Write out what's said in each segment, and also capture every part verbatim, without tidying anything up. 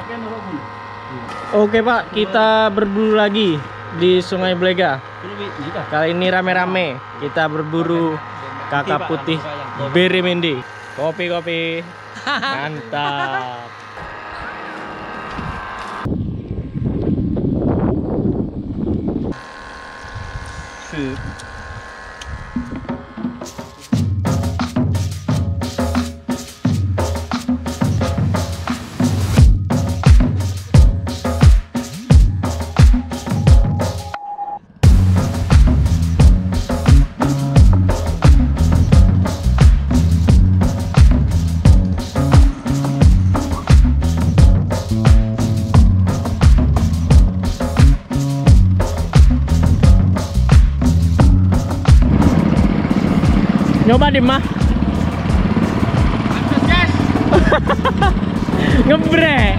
Oke Pak, kita berburu lagi di Sungai Blega. Kali ini rame-rame kita berburu kakap putih Berimindi. Kopi-kopi. Mantap. Sip. Nyoba di mah ngebrek.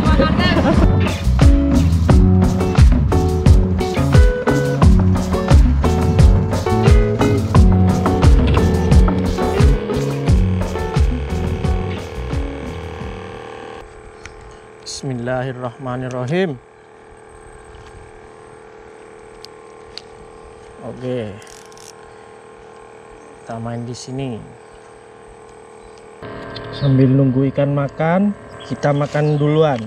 Bismillahirrahmanirrahim. Oke. Kita main di sini sambil nunggu ikan makan, kita makan duluan.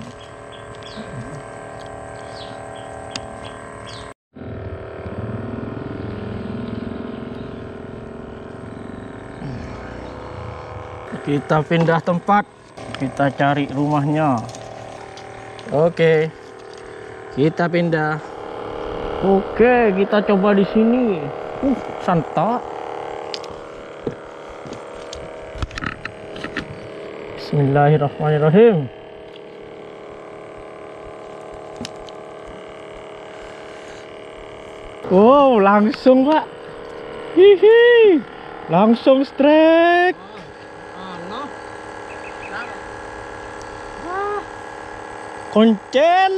Kita pindah tempat, kita cari rumahnya. Oke, kita pindah. Oke, kita coba di sini. Uh, santai. Bismillahirrahmanirrahim. Wow, langsung Pak. Hihi, langsung strike. Koncel.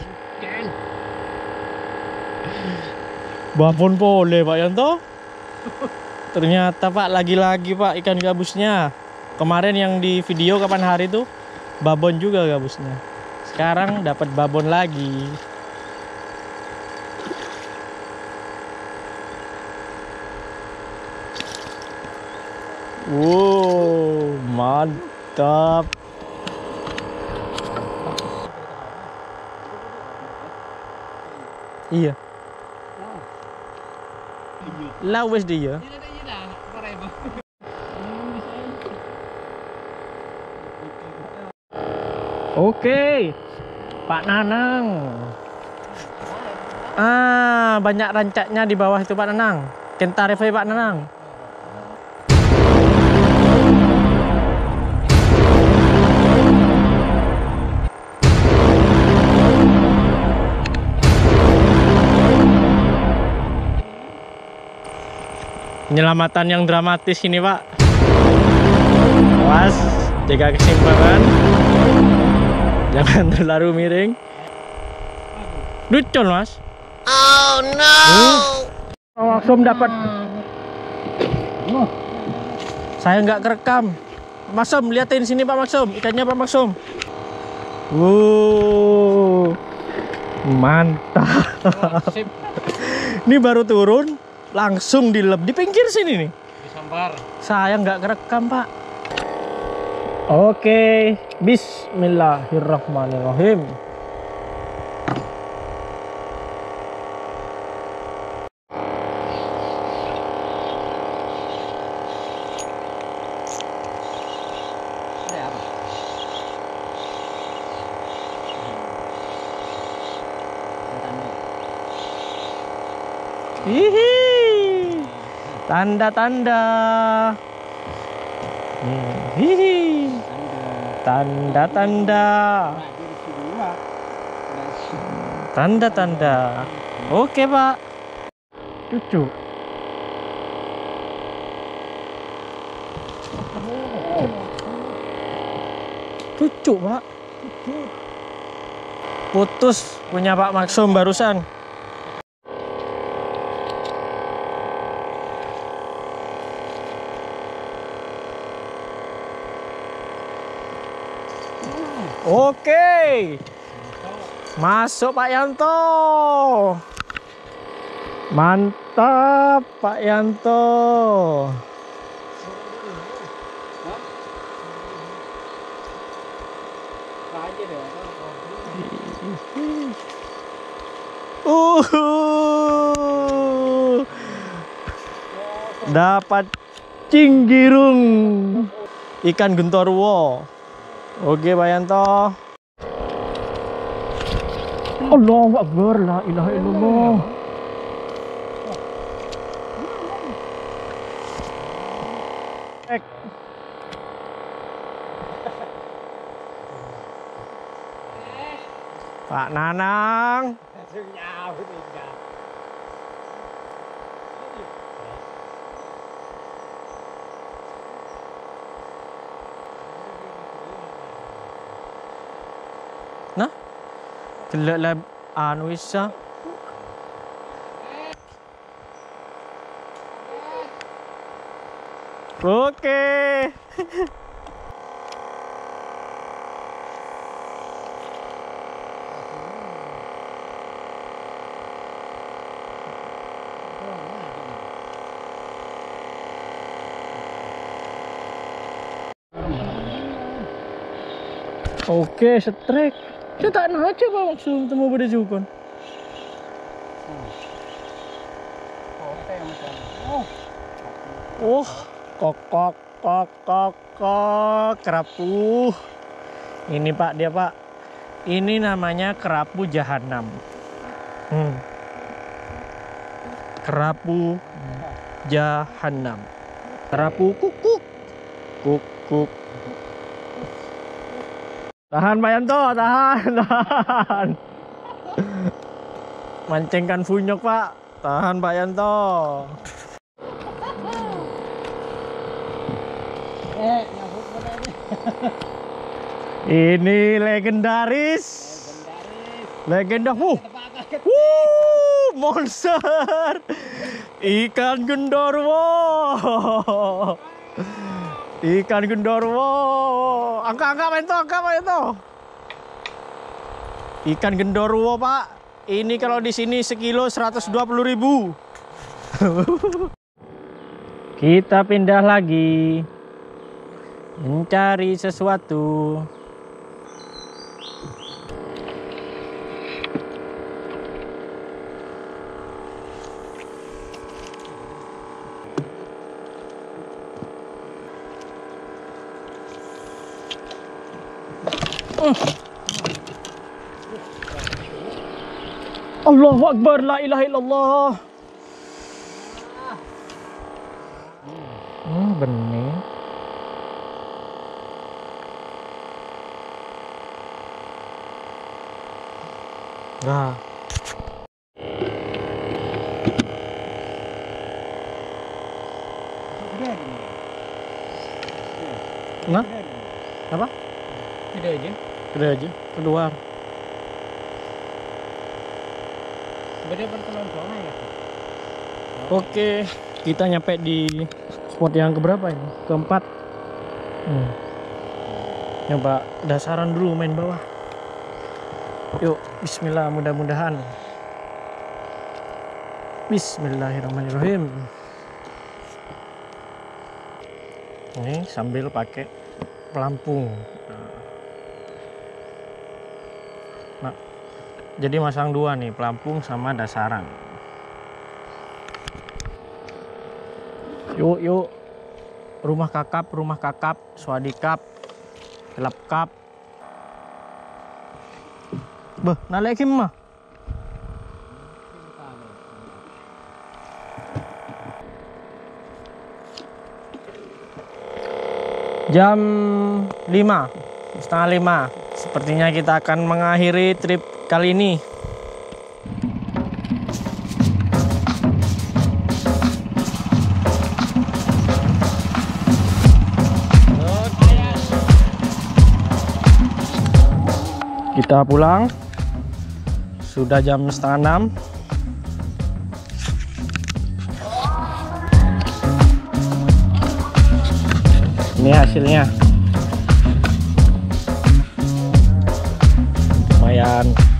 Babon boleh Pak Yanto. Ternyata Pak, lagi-lagi Pak ikan gabusnya. Kemarin yang di video kapan hari itu babon juga gabusnya. Sekarang dapat babon lagi. Wow, mantap. Iya. Lawes dia. Oke, Pak Nanang. Ah, banyak rancaknya di bawah itu Pak Nanang. Kentarif Pak Nanang. Penyelamatan yang dramatis ini Pak. Awas, jaga keseimbangan. Jangan terlalu miring. Lucon Mas. Oh no. Uh, langsung dapat. Saya nggak kerekam. Maksum, liatin sini Pak Maksum, ikannya Pak Maksum. Wow, mantap. Ini baru turun, langsung dilep di pinggir sini nih. Disambar. Saya nggak kerekam Pak. Oke, bismillahirrahmanirrahim. Hihi, tanda-tanda. Hihi, tanda-tanda. Tanda-tanda. Oke Pak. Cucu. Cucu Pak. Putus punya Pak Maksum barusan. Oke. Masuk Pak Yanto. Mantap Pak Yanto. Uh, dapat cinggirung ikan gentorwo. Oke Pak Yanto. Allahu Akbar, la ilaha illallah. Ek. Pak Nanang. Nah, kelak lah anu isa. Oke. Oke, setrek. Saya tak nak aja Pak maksud temu pada jukon. Oh, kokok kok kok kok kerapu. Ini Pak dia Pak. Ini namanya kerapu jahanam. Hmm. Kerapu jahanam. Kerapu kukuk. Kukuk. Tahan Pak Yanto, tahan, tahan. Mancingkan funyok Pak. Tahan Pak Yanto. Ini legendaris. Legenda. Wuh. Wuh, monster. Ikan gendarwo. Ikan gendarwo. Angka-angka Pak Yanto, angka Pak Yanto. Ikan gendarwo Pak. Ini kalau di sini sekilo seratus dua puluh ribu. Kita pindah lagi. Mencari sesuatu. Uh. Allahu Akbar, la ilaha illallah. Hmm, benih. Nah. Nah, apa? Tidak aja. Tidak aja. Keluar. Oke, kita nyampe di spot yang keberapa ini? Keempat. Hmm. Nyoba dasaran dulu main bawah. Yuk, bismillah, mudah-mudahan. Bismillahirrahmanirrahim. Ini sambil pakai pelampung. Nah, jadi masang dua nih, pelampung sama dasaran. Yuk, yuk. Rumah kakap, rumah kakap, swadikap, gelap kap. Beh, nalekin mah. Jam lima, setengah lima. Sepertinya kita akan mengakhiri trip kali ini. Kita pulang. Sudah jam setengah enam. Ini hasilnya. lumayan